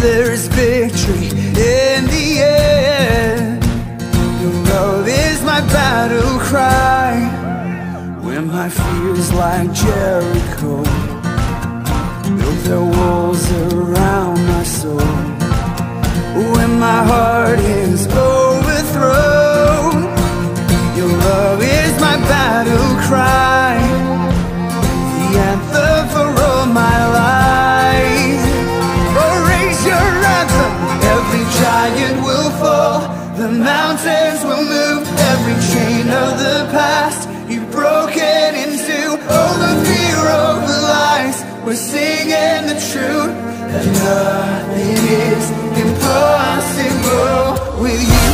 there's victory in the end. Your love is my battle cry. When my fears like Jericho built their walls around my soul, when my heart is overthrown, your love is my battle cry, the anthem for all my life. Oh, raise your anthem, every giant will fall, the mountains will move, every chain of the past you've broken into. All the fear of the lies, we're singing the truth, that nothing is impossible with you.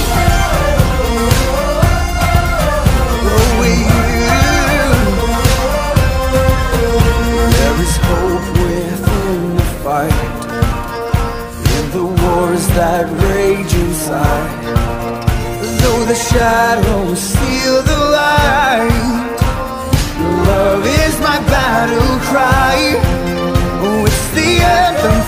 Oh, with you. There is hope within the fight, in the wars that rage inside. Though the shadows steal the light, your love is my battle cry. Oh, it's the anthem